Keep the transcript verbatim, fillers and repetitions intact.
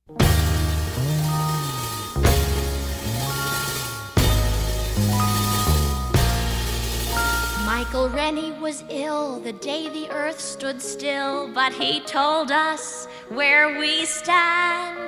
Michael Rennie was ill the day the earth stood still, but he told us where we stand.